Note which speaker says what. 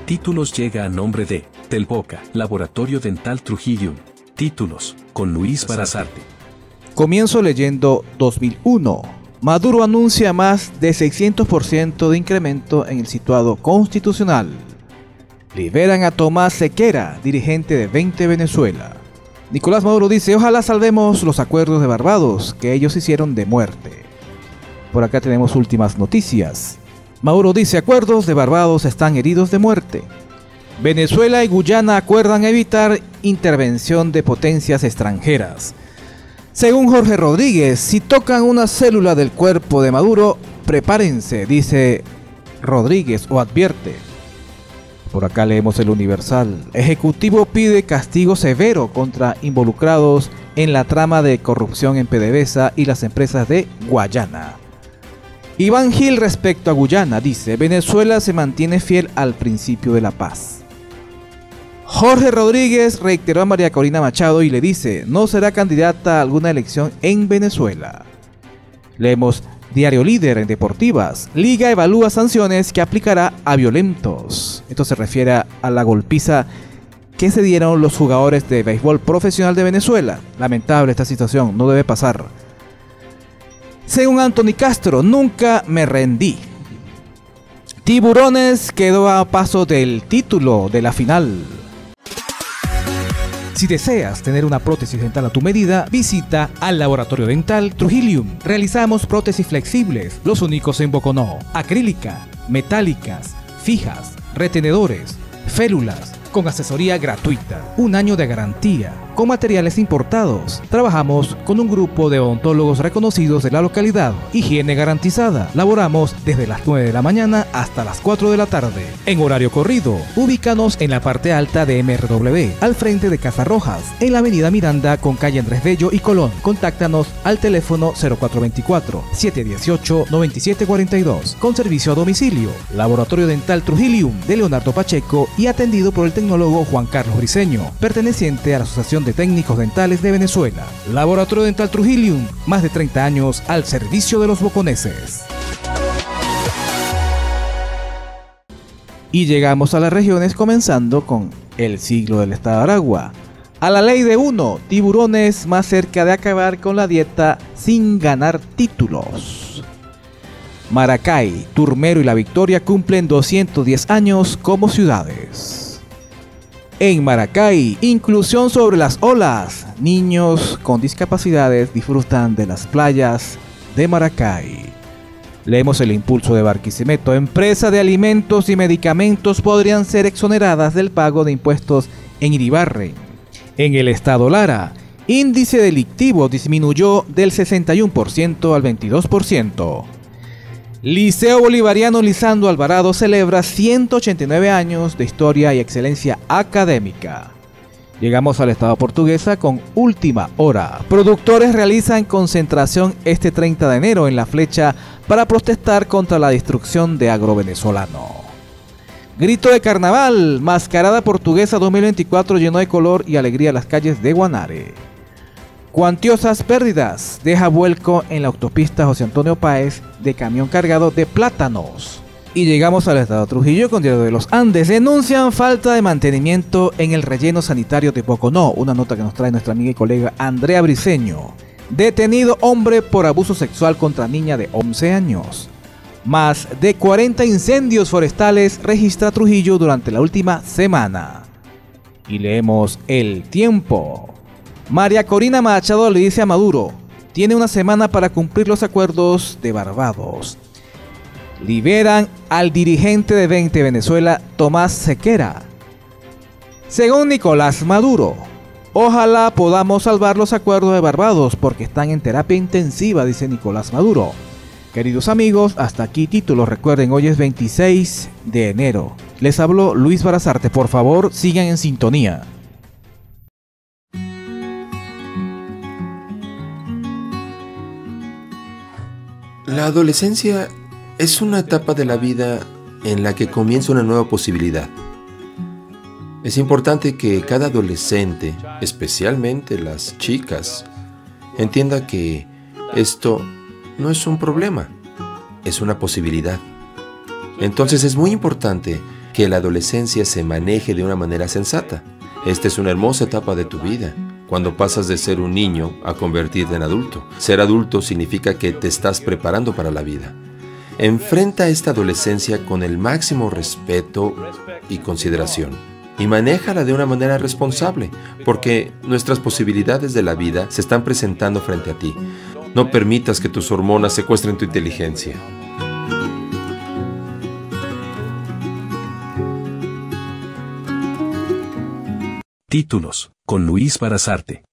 Speaker 1: Títulos llega a nombre de Telboca, Laboratorio Dental Trujillo. Títulos, con Luis Barazarte.
Speaker 2: Comienzo leyendo 2001. Maduro anuncia más de 600% de incremento en el situado constitucional. Liberan a Tomás Sequera, dirigente de 20 Venezuela. Nicolás Maduro dice: ojalá salvemos los acuerdos de Barbados, que ellos hicieron de muerte. Por acá tenemos últimas noticias. Maduro dice: acuerdos de Barbados están heridos de muerte. Venezuela y Guyana acuerdan evitar intervención de potencias extranjeras. Según Jorge Rodríguez, si tocan una célula del cuerpo de Maduro, prepárense, dice Rodríguez, o advierte. Por acá leemos el Universal. Ejecutivo pide castigo severo contra involucrados en la trama de corrupción en PDVSA y las empresas de Guayana. Iván Gil respecto a Guyana dice: Venezuela se mantiene fiel al principio de la paz. Jorge Rodríguez reiteró a María Corina Machado y le dice: no será candidata a alguna elección en Venezuela. Leemos Diario Líder en Deportivas. Liga evalúa sanciones que aplicará a violentos. Esto se refiere a la golpiza que se dieron los jugadores de béisbol profesional de Venezuela. Lamentable esta situación, no debe pasar. Según Anthony Castro, nunca me rendí. Tiburones quedó a paso del título de la final. Si deseas tener una prótesis dental a tu medida, visita al Laboratorio Dental Trujillo. Realizamos prótesis flexibles, los únicos en Boconó, acrílica, metálicas, fijas, retenedores, férulas, con asesoría gratuita, 1 año de garantía, con materiales importados. Trabajamos con un grupo de odontólogos reconocidos de la localidad. Higiene garantizada. Laboramos desde las 9 de la mañana hasta las 4 de la tarde. En horario corrido. Ubícanos en la parte alta de MRW, al frente de Casa Rojas, en la avenida Miranda con calle Andrés Bello y Colón. Contáctanos al teléfono 0424-718-9742. Con servicio a domicilio. Laboratorio Dental Trujillo de Leonardo Pacheco y atendido por el tecnólogo Juan Carlos Briceño, perteneciente a la Asociación de Técnicos Dentales de Venezuela. Laboratorio Dental Trujillo, más de 30 años al servicio de los boconeses. Y llegamos a las regiones, comenzando con el siglo del Estado de Aragua. A la ley de uno, Tiburones más cerca de acabar con la dieta sin ganar títulos. Maracay, Turmero y La Victoria cumplen 210 años como ciudades. En Maracay, inclusión sobre las olas. Niños con discapacidades disfrutan de las playas de Maracay. Leemos el impulso de Barquisimeto. Empresa de alimentos y medicamentos podrían ser exoneradas del pago de impuestos en Iribarren. En el estado Lara, índice delictivo disminuyó del 61% al 22%. Liceo Bolivariano Lisandro Alvarado celebra 189 años de historia y excelencia académica. Llegamos al estado portuguesa con última hora. Productores realizan concentración este 30 de enero en La Flecha para protestar contra la destrucción de agrovenezolano. Grito de carnaval, mascarada portuguesa 2024 llenó de color y alegría las calles de Guanare. Cuantiosas pérdidas, deja vuelco en la autopista José Antonio Páez de camión cargado de plátanos. Y llegamos al estado de Trujillo con Diario de los Andes. Denuncian falta de mantenimiento en el relleno sanitario de Boconó. Una nota que nos trae nuestra amiga y colega Andrea Briceño. Detenido hombre por abuso sexual contra niña de 11 años. Más de 40 incendios forestales registra Trujillo durante la última semana. Y leemos El Tiempo. María Corina Machado le dice a Maduro: tiene una semana para cumplir los acuerdos de Barbados. Liberan al dirigente de 20 Venezuela, Tomás Sequera. Según Nicolás Maduro, ojalá podamos salvar los acuerdos de Barbados porque están en terapia intensiva, dice Nicolás Maduro. Queridos amigos, hasta aquí títulos. Recuerden, hoy es 26 de enero. Les habló Luis Barazarte. Por favor, sigan en sintonía.
Speaker 3: La adolescencia es una etapa de la vida en la que comienza una nueva posibilidad. Es importante que cada adolescente, especialmente las chicas, entienda que esto no es un problema, es una posibilidad. Entonces es muy importante que la adolescencia se maneje de una manera sensata. Esta es una hermosa etapa de tu vida, cuando pasas de ser un niño a convertirte en adulto. Ser adulto significa que te estás preparando para la vida. Enfrenta esta adolescencia con el máximo respeto y consideración. Y manéjala de una manera responsable, porque nuestras posibilidades de la vida se están presentando frente a ti. No permitas que tus hormonas secuestren tu inteligencia.
Speaker 1: Títulos, con Luis Barazarte.